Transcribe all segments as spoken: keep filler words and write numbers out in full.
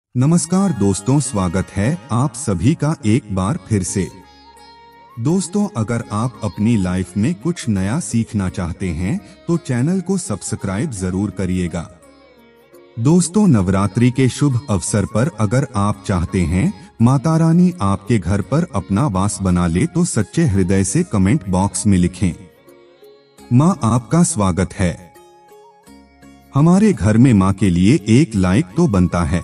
नमस्कार दोस्तों, स्वागत है आप सभी का एक बार फिर से। दोस्तों, अगर आप अपनी लाइफ में कुछ नया सीखना चाहते हैं तो चैनल को सब्सक्राइब जरूर करिएगा। दोस्तों, नवरात्रि के शुभ अवसर पर अगर आप चाहते हैं माता रानी आपके घर पर अपना वास बना ले तो सच्चे हृदय से कमेंट बॉक्स में लिखें, माँ आपका स्वागत है। हमारे घर में माँ के लिए एक लाइक तो बनता है।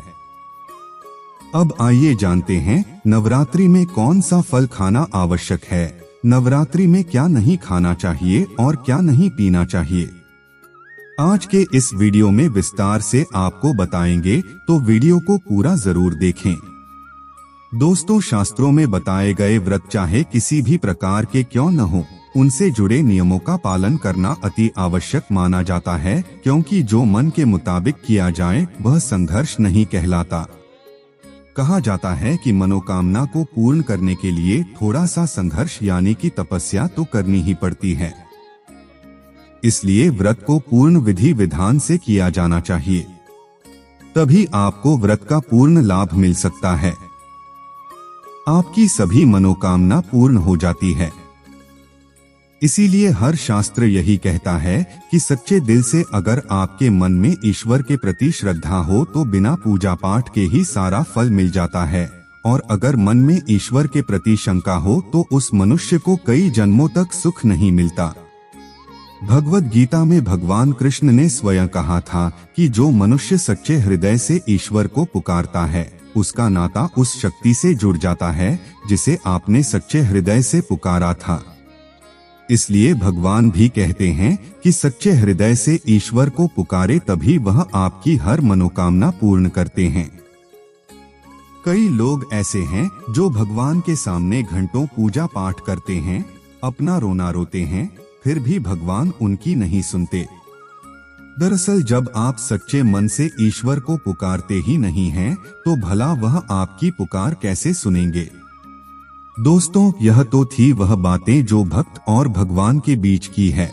अब आइए जानते हैं नवरात्रि में कौन सा फल खाना आवश्यक है, नवरात्रि में क्या नहीं खाना चाहिए और क्या नहीं पीना चाहिए। आज के इस वीडियो में विस्तार से आपको बताएंगे, तो वीडियो को पूरा जरूर देखें। दोस्तों, शास्त्रों में बताए गए व्रत चाहे किसी भी प्रकार के क्यों न हो, उनसे जुड़े नियमों का पालन करना अति आवश्यक माना जाता है, क्योंकि जो मन के मुताबिक किया जाए वह संघर्ष नहीं कहलाता। कहा जाता है कि मनोकामना को पूर्ण करने के लिए थोड़ा सा संघर्ष यानी कि तपस्या तो करनी ही पड़ती है। इसलिए व्रत को पूर्ण विधि विधान से किया जाना चाहिए, तभी आपको व्रत का पूर्ण लाभ मिल सकता है। आपकी सभी मनोकामना पूर्ण हो जाती है। इसीलिए हर शास्त्र यही कहता है कि सच्चे दिल से अगर आपके मन में ईश्वर के प्रति श्रद्धा हो तो बिना पूजा पाठ के ही सारा फल मिल जाता है, और अगर मन में ईश्वर के प्रति शंका हो तो उस मनुष्य को कई जन्मों तक सुख नहीं मिलता। भगवद गीता में भगवान कृष्ण ने स्वयं कहा था कि जो मनुष्य सच्चे हृदय से ईश्वर को पुकारता है उसका नाता उस शक्ति से जुड़ जाता है जिसे आपने सच्चे हृदय से पुकारा था। इसलिए भगवान भी कहते हैं कि सच्चे हृदय से ईश्वर को पुकारे तभी वह आपकी हर मनोकामना पूर्ण करते हैं। कई लोग ऐसे हैं जो भगवान के सामने घंटों पूजा पाठ करते हैं, अपना रोना रोते हैं, फिर भी भगवान उनकी नहीं सुनते। दरअसल जब आप सच्चे मन से ईश्वर को पुकारते ही नहीं हैं, तो भला वह आपकी पुकार कैसे सुनेंगे। दोस्तों, यह तो थी वह बातें जो भक्त और भगवान के बीच की है।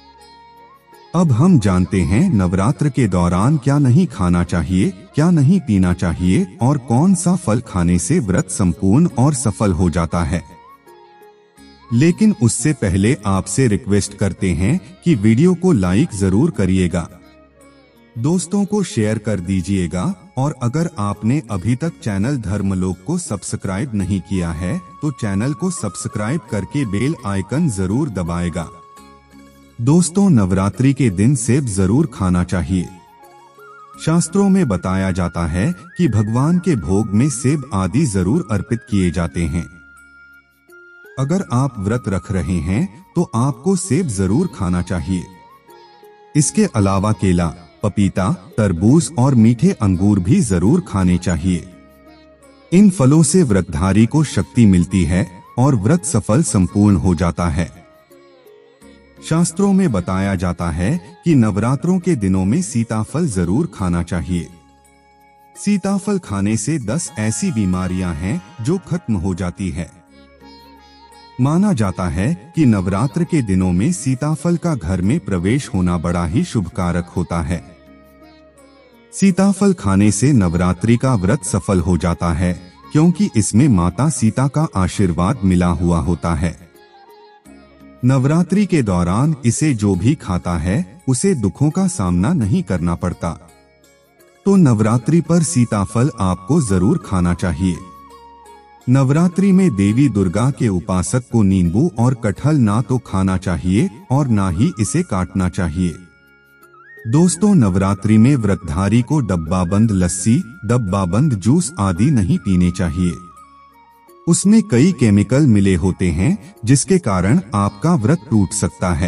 अब हम जानते हैं नवरात्र के दौरान क्या नहीं खाना चाहिए, क्या नहीं पीना चाहिए और कौन सा फल खाने से व्रत संपूर्ण और सफल हो जाता है। लेकिन उससे पहले आपसे रिक्वेस्ट करते हैं कि वीडियो को लाइक जरूर करिएगा, दोस्तों को शेयर कर दीजिएगा, और अगर आपने अभी तक चैनल धर्मलोक को सब्सक्राइब नहीं किया है तो चैनल को सब्सक्राइब करके बेल आइकन जरूर दबाएगा। दोस्तों, नवरात्रि के दिन सेब जरूर खाना चाहिए। शास्त्रों में बताया जाता है कि भगवान के भोग में सेब आदि जरूर अर्पित किए जाते हैं। अगर आप व्रत रख रहे हैं तो आपको सेब जरूर खाना चाहिए। इसके अलावा केला, पपीता, तरबूज और मीठे अंगूर भी जरूर खाने चाहिए। इन फलों से व्रतधारी को शक्ति मिलती है और व्रत सफल संपूर्ण हो जाता है। शास्त्रों में बताया जाता है कि नवरात्रों के दिनों में सीताफल जरूर खाना चाहिए। सीताफल खाने से दस ऐसी बीमारियां हैं जो खत्म हो जाती है। माना जाता है कि नवरात्र के दिनों में सीताफल का घर में प्रवेश होना बड़ा ही शुभकारक होता है। सीताफल खाने से नवरात्रि का व्रत सफल हो जाता है, क्योंकि इसमें माता सीता का आशीर्वाद मिला हुआ होता है। नवरात्रि के दौरान इसे जो भी खाता है उसे दुखों का सामना नहीं करना पड़ता। तो नवरात्रि पर सीताफल आपको जरूर खाना चाहिए। नवरात्रि में देवी दुर्गा के उपासक को नींबू और कटहल ना तो खाना चाहिए और ना ही इसे काटना चाहिए। दोस्तों, नवरात्रि में व्रतधारी को डब्बाबंद लस्सी, डब्बाबंद जूस आदि नहीं पीने चाहिए। उसमें कई केमिकल मिले होते हैं जिसके कारण आपका व्रत टूट सकता है।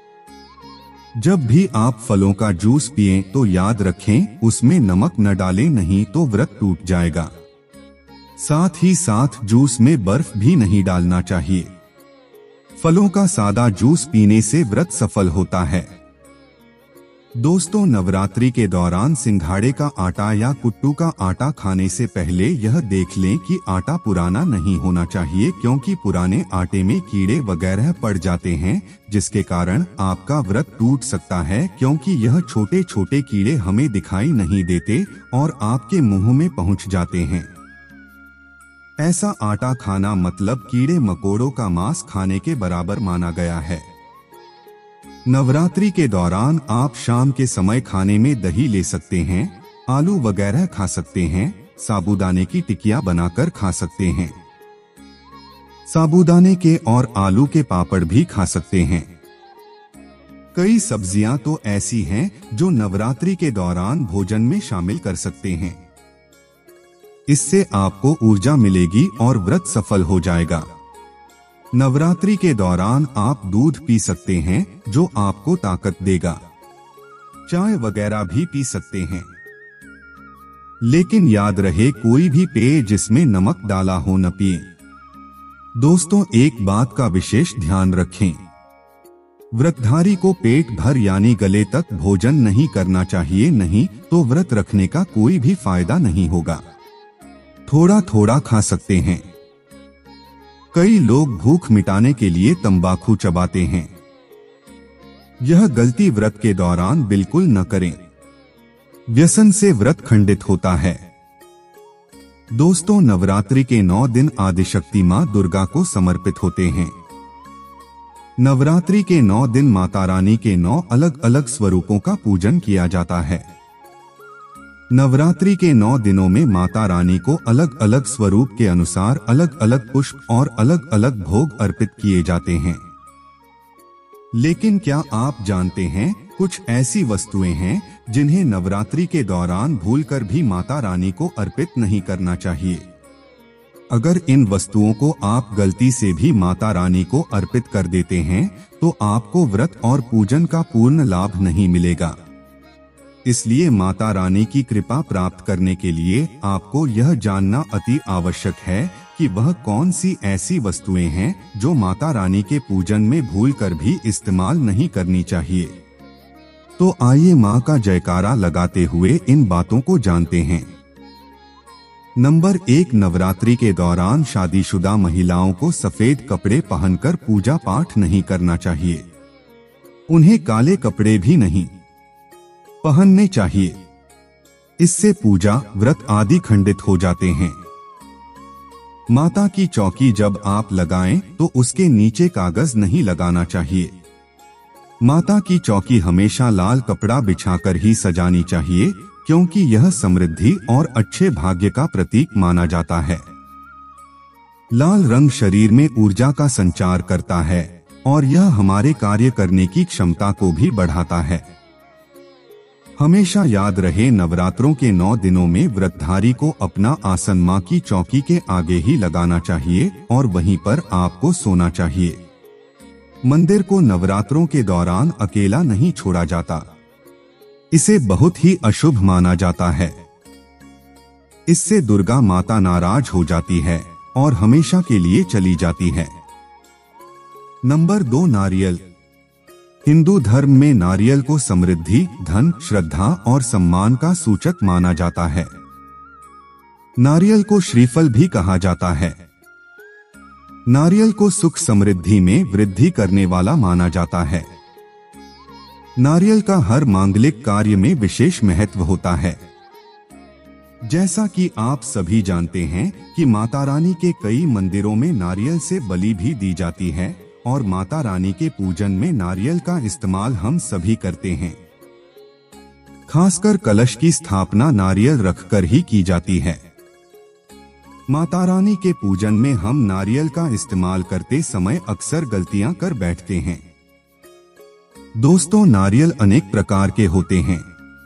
जब भी आप फलों का जूस पिएं तो याद रखें उसमें नमक न डालें, नहीं तो व्रत टूट जाएगा। साथ ही साथ जूस में बर्फ भी नहीं डालना चाहिए। फलों का सादा जूस पीने से व्रत सफल होता है। दोस्तों, नवरात्रि के दौरान सिंघाड़े का आटा या कुट्टू का आटा खाने से पहले यह देख लें कि आटा पुराना नहीं होना चाहिए, क्योंकि पुराने आटे में कीड़े वगैरह पड़ जाते हैं, जिसके कारण आपका व्रत टूट सकता है, क्योंकि यह छोटे छोटे कीड़े हमें दिखाई नहीं देते और आपके मुंह में पहुंच जाते हैं। ऐसा आटा खाना मतलब कीड़े मकोड़ों का मांस खाने के बराबर माना गया है। नवरात्रि के दौरान आप शाम के समय खाने में दही ले सकते हैं, आलू वगैरह खा सकते हैं, साबूदाने की टिकिया बनाकर खा सकते हैं। साबूदाने के और आलू के पापड़ भी खा सकते हैं। कई सब्जियां तो ऐसी हैं जो नवरात्रि के दौरान भोजन में शामिल कर सकते हैं। इससे आपको ऊर्जा मिलेगी और व्रत सफल हो जाएगा। नवरात्रि के दौरान आप दूध पी सकते हैं, जो आपको ताकत देगा। चाय वगैरह भी पी सकते हैं, लेकिन याद रहे कोई भी पेय जिसमें नमक डाला हो न पिए। दोस्तों, एक बात का विशेष ध्यान रखें, व्रतधारी को पेट भर यानी गले तक भोजन नहीं करना चाहिए, नहीं तो व्रत रखने का कोई भी फायदा नहीं होगा। थोड़ा थोड़ा खा सकते हैं। कई लोग भूख मिटाने के लिए तंबाकू चबाते हैं। यह गलती व्रत के दौरान बिल्कुल न करें। व्यसन से व्रत खंडित होता है। दोस्तों, नवरात्रि के नौ दिन आदिशक्ति मां दुर्गा को समर्पित होते हैं। नवरात्रि के नौ दिन माता रानी के नौ अलग अलग स्वरूपों का पूजन किया जाता है। नवरात्रि के नौ दिनों में माता रानी को अलग अलग स्वरूप के अनुसार अलग अलग पुष्प और अलग अलग भोग अर्पित किए जाते हैं। लेकिन क्या आप जानते हैं, कुछ ऐसी वस्तुएं हैं जिन्हें नवरात्रि के दौरान भूलकर भी माता रानी को अर्पित नहीं करना चाहिए। अगर इन वस्तुओं को आप गलती से भी माता रानी को अर्पित कर देते हैं तो आपको व्रत और पूजन का पूर्ण लाभ नहीं मिलेगा। इसलिए माता रानी की कृपा प्राप्त करने के लिए आपको यह जानना अति आवश्यक है कि वह कौन सी ऐसी वस्तुएं हैं जो माता रानी के पूजन में भूलकर भी इस्तेमाल नहीं करनी चाहिए। तो आइए मां का जयकारा लगाते हुए इन बातों को जानते हैं। नंबर एक, नवरात्रि के दौरान शादीशुदा महिलाओं को सफेद कपड़े पहनकर पूजा पाठ नहीं करना चाहिए। उन्हें काले कपड़े भी नहीं पहनने चाहिए। इससे पूजा, व्रत आदि खंडित हो जाते हैं। माता की चौकी जब आप लगाएं तो उसके नीचे कागज नहीं लगाना चाहिए। माता की चौकी हमेशा लाल कपड़ा बिछाकर ही सजानी चाहिए, क्योंकि यह समृद्धि और अच्छे भाग्य का प्रतीक माना जाता है। लाल रंग शरीर में ऊर्जा का संचार करता है और यह हमारे कार्य करने की क्षमता को भी बढ़ाता है। हमेशा याद रहे, नवरात्रों के नौ दिनों में व्रतधारी को अपना आसन मां की चौकी के आगे ही लगाना चाहिए और वहीं पर आपको सोना चाहिए। मंदिर को नवरात्रों के दौरान अकेला नहीं छोड़ा जाता। इसे बहुत ही अशुभ माना जाता है। इससे दुर्गा माता नाराज हो जाती है और हमेशा के लिए चली जाती है। नंबर दो, नारियल। हिंदू धर्म में नारियल को समृद्धि, धन, श्रद्धा और सम्मान का सूचक माना जाता है। नारियल को श्रीफल भी कहा जाता है। नारियल को सुख समृद्धि में वृद्धि करने वाला माना जाता है। नारियल का हर मांगलिक कार्य में विशेष महत्व होता है। जैसा कि आप सभी जानते हैं कि माता रानी के कई मंदिरों में नारियल से बलि भी दी जाती है और माता रानी के पूजन में नारियल का इस्तेमाल हम सभी करते हैं। खासकर कलश की स्थापना नारियल रखकर ही की जाती है। माता रानी के पूजन में हम नारियल का इस्तेमाल करते समय अक्सर गलतियां कर बैठते हैं। दोस्तों, नारियल अनेक प्रकार के होते हैं।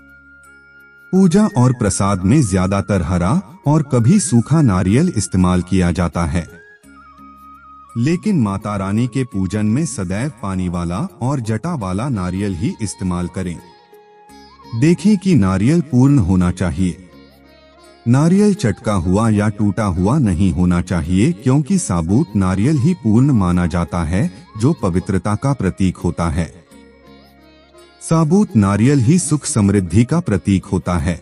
पूजा और प्रसाद में ज्यादातर हरा और कभी सूखा नारियल इस्तेमाल किया जाता है, लेकिन माता रानी के पूजन में सदैव पानी वाला और जटा वाला नारियल ही इस्तेमाल करें। देखें कि नारियल पूर्ण होना चाहिए। नारियल चटका हुआ या टूटा हुआ नहीं होना चाहिए, क्योंकि साबुत नारियल ही पूर्ण माना जाता है, जो पवित्रता का प्रतीक होता है। साबुत नारियल ही सुख समृद्धि का प्रतीक होता है।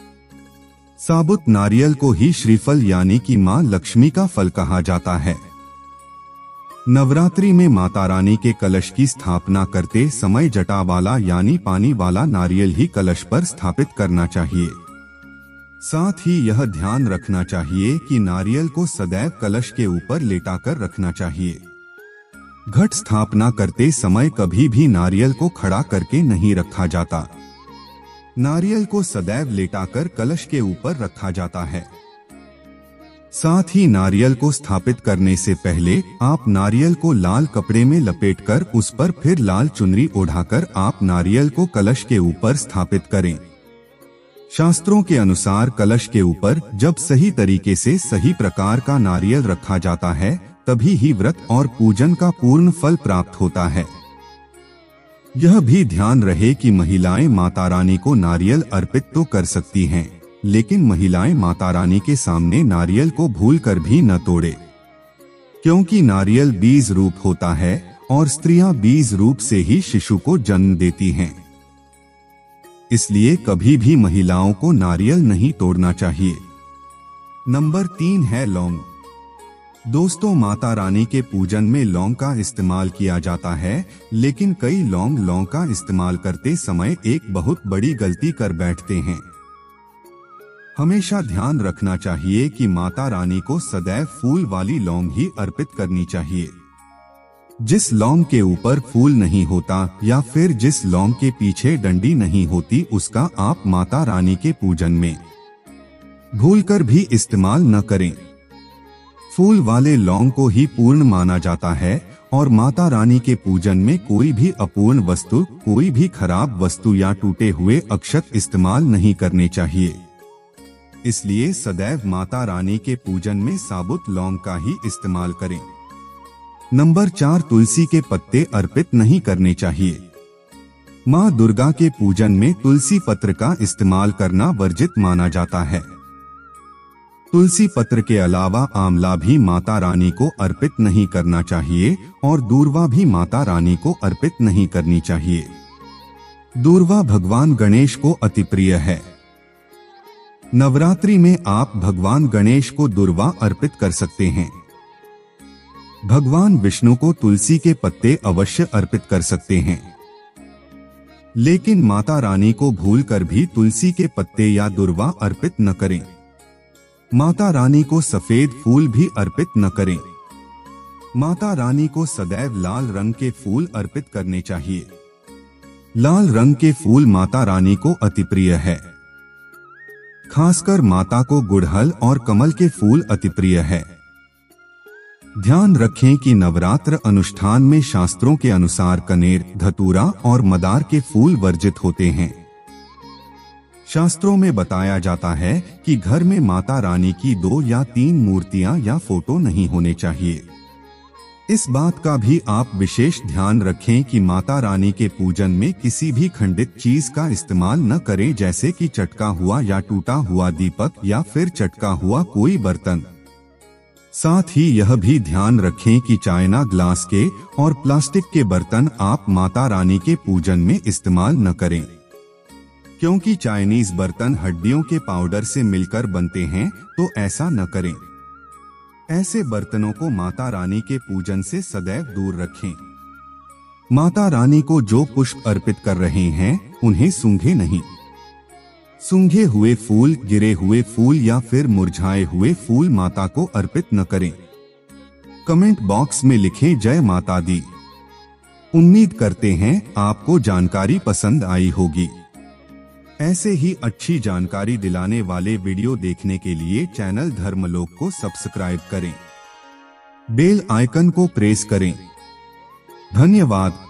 साबुत नारियल को ही श्रीफल यानी कि मां लक्ष्मी का फल कहा जाता है। नवरात्रि में माता रानी के कलश की स्थापना करते समय जटा वाला यानी पानी वाला नारियल ही कलश पर स्थापित करना चाहिए। साथ ही यह ध्यान रखना चाहिए कि नारियल को सदैव कलश के ऊपर लेटाकर रखना चाहिए। घट स्थापना करते समय कभी भी नारियल को खड़ा करके नहीं रखा जाता। नारियल को सदैव लेटाकर कलश के ऊपर रखा जाता है। साथ ही नारियल को स्थापित करने से पहले आप नारियल को लाल कपड़े में लपेटकर उस पर फिर लाल चुनरी ओढ़ाकर आप नारियल को कलश के ऊपर स्थापित करें। शास्त्रों के अनुसार कलश के ऊपर जब सही तरीके से सही प्रकार का नारियल रखा जाता है तभी ही व्रत और पूजन का पूर्ण फल प्राप्त होता है। यह भी ध्यान रहे कि महिलाएं माता रानी को नारियल अर्पित तो कर सकती हैं, लेकिन महिलाएं माता रानी के सामने नारियल को भूलकर भी न तोड़े, क्योंकि नारियल बीज रूप होता है और स्त्रियां बीज रूप से ही शिशु को जन्म देती हैं। इसलिए कभी भी महिलाओं को नारियल नहीं तोड़ना चाहिए। नंबर तीन है लौंग। दोस्तों, माता रानी के पूजन में लौंग का इस्तेमाल किया जाता है, लेकिन कई लौंग लौंग का इस्तेमाल करते समय एक बहुत बड़ी गलती कर बैठते हैं। हमेशा ध्यान रखना चाहिए कि माता रानी को सदैव फूल वाली लौंग ही अर्पित करनी चाहिए। जिस लौंग के ऊपर फूल नहीं होता या फिर जिस लौंग के पीछे डंडी नहीं होती उसका आप माता रानी के पूजन में भूलकर भी इस्तेमाल न करें। फूल वाले लौंग को ही पूर्ण माना जाता है और माता रानी के पूजन में कोई भी अपूर्ण वस्तु, कोई भी खराब वस्तु या टूटे हुए अक्षत इस्तेमाल नहीं करने चाहिए। इसलिए सदैव माता रानी के पूजन में साबुत लौंग का ही इस्तेमाल करें। नंबर चार, तुलसी के पत्ते अर्पित नहीं करने चाहिए। मां दुर्गा के पूजन में तुलसी पत्र का इस्तेमाल करना वर्जित माना जाता है। तुलसी पत्र के अलावा आंवला भी माता रानी को अर्पित नहीं करना चाहिए और दूर्वा भी माता रानी को अर्पित नहीं करनी चाहिए। दूर्वा भगवान गणेश को अति प्रिय है। नवरात्रि में आप भगवान गणेश को दूर्वा अर्पित कर सकते हैं। भगवान विष्णु को तुलसी के पत्ते अवश्य अर्पित कर सकते हैं, लेकिन माता रानी को भूलकर भी तुलसी के पत्ते या दूर्वा अर्पित न करें। माता रानी को सफेद फूल भी अर्पित न करें। माता रानी को सदैव लाल रंग के फूल अर्पित करने चाहिए। लाल रंग के फूल माता रानी को अति प्रिय है। खासकर माता को गुड़हल और कमल के फूल अति प्रिय है। ध्यान रखें कि नवरात्र अनुष्ठान में शास्त्रों के अनुसार कनेर, धतूरा और मदार के फूल वर्जित होते हैं। शास्त्रों में बताया जाता है कि घर में माता रानी की दो या तीन मूर्तियां या फोटो नहीं होने चाहिए। इस बात का भी आप विशेष ध्यान रखें कि माता रानी के पूजन में किसी भी खंडित चीज का इस्तेमाल न करें, जैसे कि चटका हुआ या टूटा हुआ दीपक या फिर चटका हुआ कोई बर्तन। साथ ही यह भी ध्यान रखें कि चाइना ग्लास के और प्लास्टिक के बर्तन आप माता रानी के पूजन में इस्तेमाल न करें, क्योंकि चाइनीज बर्तन हड्डियों के पाउडर से मिलकर बनते हैं, तो ऐसा न करें। ऐसे बर्तनों को माता रानी के पूजन से सदैव दूर रखें। माता रानी को जो पुष्प अर्पित कर रहे हैं उन्हें सूंघे नहीं। सूंघे हुए फूल, गिरे हुए फूल या फिर मुरझाए हुए फूल माता को अर्पित न करें। कमेंट बॉक्स में लिखें जय माता दी। उम्मीद करते हैं आपको जानकारी पसंद आई होगी। ऐसे ही अच्छी जानकारी दिलाने वाले वीडियो देखने के लिए चैनल धर्मलोक को सब्सक्राइब करें, बेल आइकन को प्रेस करें। धन्यवाद।